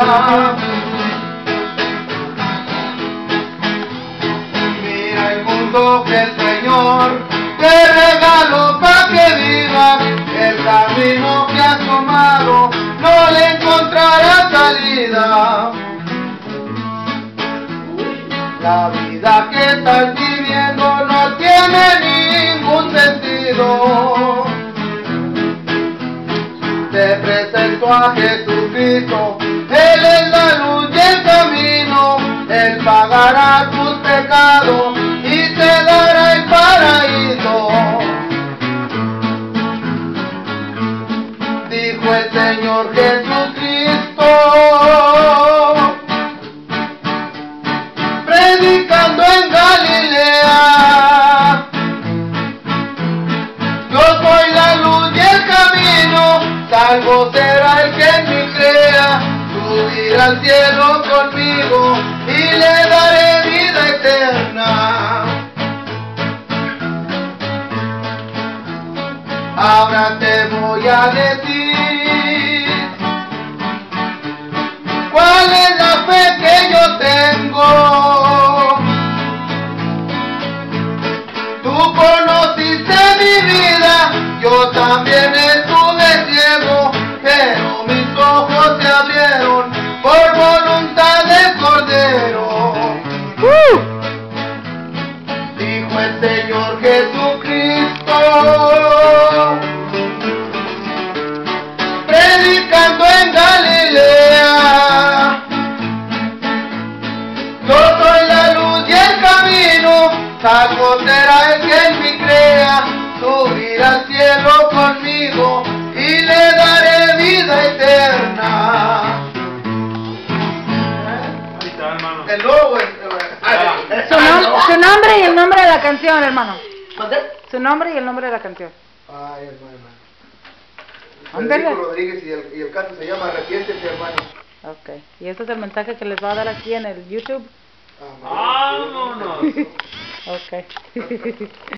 Mira el mundo que el Señor te regaló para que vivas. El camino que has tomado no le encontrarás salida. La vida que estás viviendo no tiene ningún sentido. Te presento a Jesucristo, Él es la luz y el camino. Él pagará tus pecados y te dará el paraíso. Dijo el Señor Jesucristo, predicando en Galilea: yo soy la luz y el camino, salvo será el que en mí crea. Subirá al cielo conmigo y le daré vida eterna. Ahora te voy a decir cuál es la fe que yo tengo. Tú conociste mi vida, yo también estuve ciego, pero mis ojos se abrieron por voluntad del Cordero. Dijo el Señor Jesucristo, predicando en Galilea: yo soy la luz y el camino, salvo será el que en mí crea. Subirá al cielo conmigo y le daré vida eterna. El lobo Su nombre y el nombre de la canción, hermano. ¿Mandé? Su nombre y el nombre de la canción. Ay, hermano. Ándale. Federico Rodríguez y el canto se llama Arrepiéntete, hermano. Ok. Y este es el mensaje que les va a dar aquí en el YouTube. Vámonos. Ok.